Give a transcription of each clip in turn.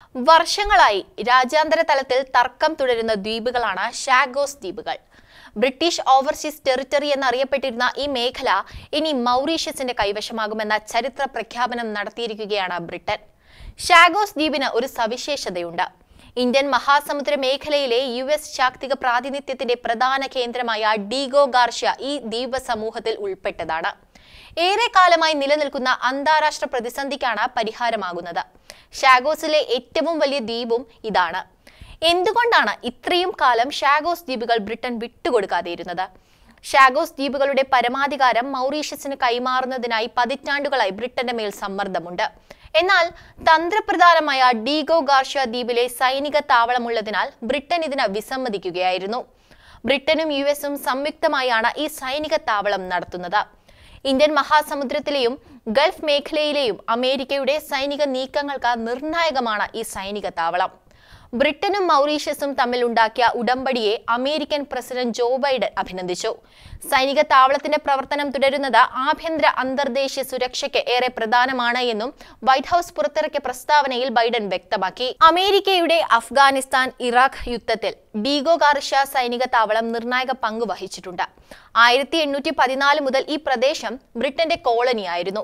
വർഷങ്ങളായി രാജ്യാന്തര തലത്തിൽ തർക്കം തുടരുന്ന ദ്വീപുകളാണ് ഷാഗോസ് ദ്വീപുകൾ. ബ്രിട്ടീഷ് ഓവർസീസ് ടെറിട്ടറി എന്നറിയപ്പെട്ടിരുന്ന ഈ മേഖല ഇനി മൗറീഷ്യസിന്റെ കൈവശമാകുമെന്ന ചരിത്ര പ്രഖ്യാപനം നടത്തിയിരിക്കുകയാണ് ബ്രിട്ടൻ. ഷാഗോസ് ദ്വീപിന് ഒരു സവിശേഷതയുണ്ട്. ഇന്ത്യൻ മഹാസമുദ്ര മേഖലയിലെ US ശാക്തിക പ്രാതിനിധ്യത്തിന്റെ പ്രധാന കേന്ദ്രമായ ഡീഗോ ഗാർഷ്യ ഈ ദ്വീപ സമൂഹത്തിൽ ഉൾപ്പെട്ടതാണ്. ഏറെക്കാലമായി നിലനിൽക്കുന്ന അന്താരാഷ്ട്ര പ്രതിസന്ധിക്കാണ് പരിഹാരമാകുന്നത്. ഷാഗോസിലെ ഏറ്റവും വലിയ ദ്വീപും ഇതാണ്. എന്തുകൊണ്ടാണ് ഇത്രയും കാലം ഷാഗോസ് ദ്വീപുകൾ ബ്രിട്ടൻ വിട്ടുകൊടുക്കാതെയിരുന്നത്? ഷാഗോസ് ദ്വീപുകളുടെ പരമാധികാരം മൗറീഷ്യസിന് കൈമാറുന്നതിനായി പതിറ്റാണ്ടുകളായി ബ്രിട്ടന്റെ മേൽ സമ്മർദ്ദമുണ്ട്. എന്നാൽ തന്ത്രപ്രധാനമായ ഡീഗോ ഗാർഷ്യ ദ്വീപിലെ സൈനിക താവളമുള്ളതിനാൽ ബ്രിട്ടൻ ഇതിന് വിസമ്മതിക്കുകയായിരുന്നു. ബ്രിട്ടനും US സംയുക്തമായാണ് ഈ സൈനിക താവളം നടത്തുന്നത്. ഇന്ത്യൻ മഹാസമുദ്രത്തിലെയും ഗൾഫ് മേഖലയിലെയും അമേരിക്കയുടെ സൈനിക നീക്കങ്ങൾക്ക് നിർണായകമാണ് ഈ സൈനിക താവളം. ബ്രിട്ടനും മൗറീഷ്യസും തമ്മിൽ ഉണ്ടാക്കിയ ഉടമ്പടിയെ അമേരിക്കൻ പ്രസിഡന്റ് ജോ ബൈഡൻ അഭിനന്ദിച്ചു. സൈനിക താവളത്തിന്റെ പ്രവർത്തനം തുടരുന്നത് ആഭ്യന്തര അന്തർദേശീയ സുരക്ഷയ്ക്ക് ഏറെ പ്രധാനമാണ് എന്നും വൈറ്റ് ഹൌസ് പുറത്തിറക്കിയ പ്രസ്താവനയിൽ ബൈഡൻ വ്യക്തമാക്കി. അമേരിക്കയുടെ അഫ്ഗാനിസ്ഥാൻ ഇറാഖ് യുദ്ധത്തിൽ ഡീഗോ ഗാർഷ്യ സൈനിക താവളം നിർണായക പങ്ക് വഹിച്ചിട്ടുണ്ട്. 1814 മുതൽ ഈ പ്രദേശം ബ്രിട്ടന്റെ കോളനിയായിരുന്നു.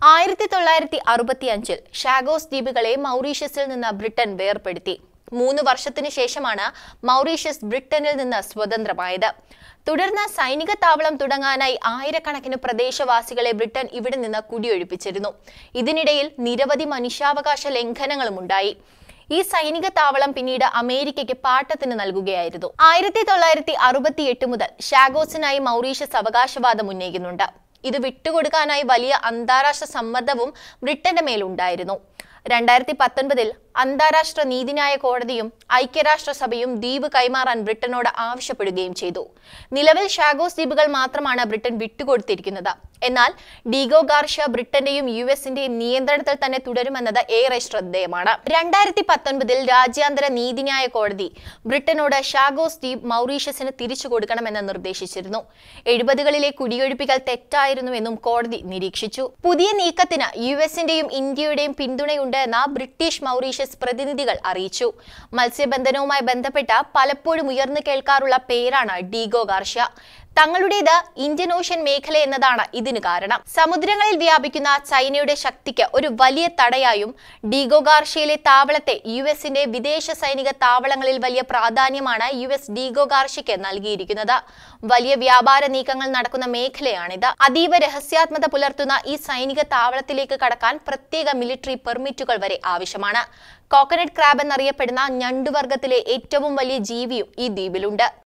1965 ഷാഗോസ് ദ്വീപുകളെ മൗറീഷ്യസിൽ നിന്ന് ബ്രിട്ടൻ വേർപെടുത്തി. 3 വർഷത്തിന് ശേഷമാണ് മൗറീഷ്യസ് ബ്രിട്ടനിൽ നിന്ന് സ്വതന്ത്രമായത്. തുടർന്ന് സൈനിക താവളം തുടങ്ങാനായി ആയിരക്കണക്കിന് പ്രദേശവാസികളെ ബ്രിട്ടൻ ഇവിടെ നിന്ന് കുടിയൊഴിപ്പിച്ചിരുന്നു. ഇതിനിടയിൽ നിരവധി മനുഷ്യാവകാശ ലംഘനങ്ങളും ഉണ്ടായി. ഈ സൈനിക താവളം പിന്നീട് അമേരിക്കയ്ക്ക് പാട്ടത്തിന് നൽകുകയായിരുന്നു. 1968 മുതൽ ഷാഗോസിനായി മൗറീഷ്യസ് അവകാശവാദം ഉന്നയിക്കുന്നുണ്ട്. ഇത് വിട്ടുകൊടുക്കാനായി വലിയ അന്താരാഷ്ട്ര സമ്മർദ്ദവും ബ്രിട്ടന്റെ മേലുണ്ടായിരുന്നു. 2019 അന്താരാഷ്ട്ര നീതിന്യായ കോടതിയും ഐക്യരാഷ്ട്രസഭയും ദ്വീപ് കൈമാറാൻ ബ്രിട്ടനോട് ആവശ്യപ്പെടുകയും ചെയ്തു. നിലവിൽ ഷാഗോസ് ദ്വീപുകൾ മാത്രമാണ് ബ്രിട്ടൻ വിട്ടുകൊടുത്തിരിക്കുന്നത്. എന്നാൽ ഡീഗോ ഗാർഷ്യ ബ്രിട്ടന്റെയും USന്റെയും നിയന്ത്രണത്തിൽ തന്നെ തുടരുമെന്നത് ഏറെ ശ്രദ്ധേയമാണ്. 2019 രാജ്യാന്തര നീതിന്യായ കോടതി ബ്രിട്ടനോട് ഷാഗോസ് ദ്വീപ് മൗറീഷ്യസിന് തിരിച്ചു കൊടുക്കണമെന്ന് നിർദ്ദേശിച്ചിരുന്നു. 70കളിലെ കുടിയൊഴിപ്പിക്കൽ തെറ്റായിരുന്നുവെന്നും കോടതി നിരീക്ഷിച്ചു. പുതിയ നീക്കത്തിന് USന്റെയും ഇന്ത്യയുടെയും പിന്തുണയുണ്ട് എന്ന് ബ്രിട്ടീഷ് മൗറീഷ്യസ് പ്രതിനിധികൾ അറിയിച്ചു. മത്സ്യബന്ധനവുമായി ബന്ധപ്പെട്ട പലപ്പോഴും ഉയർന്നു കേൾക്കാറുള്ള പേരാണ് ഡീഗോ ഗാർഷ്യ. തങ്ങളുടേത് ഇന്ത്യൻ ഓഷ്യൻ മേഖല എന്നതാണ് ഇതിന് കാരണം. സമുദ്രങ്ങളിൽ വ്യാപിക്കുന്ന ചൈനയുടെ ശക്തിക്ക് ഒരു വലിയ തടയായും ഡീഗോ ഗാർഷ്യയിലെ താവളത്തെ USന്റെ വിദേശ സൈനിക താവളങ്ങളിൽ വലിയ പ്രാധാന്യമാണ് US ഡീഗോ ഗാർഷ്യയ്ക്ക് നൽകിയിരിക്കുന്നത്. വലിയ വ്യാപാര നീക്കങ്ങൾ നടക്കുന്ന മേഖലയാണിത്. അതീവ രഹസ്യാത്മത പുലർത്തുന്ന ഈ സൈനിക താവളത്തിലേക്ക് കടക്കാൻ പ്രത്യേക മിലിറ്ററി പെർമിറ്റുകൾ വരെ ആവശ്യമാണ്. കോക്കനട്ട് ക്രാബ് എന്നറിയപ്പെടുന്ന ഞണ്ടുവർഗത്തിലെ ഏറ്റവും വലിയ ജീവിയും ഈ ദ്വീപിലുണ്ട്.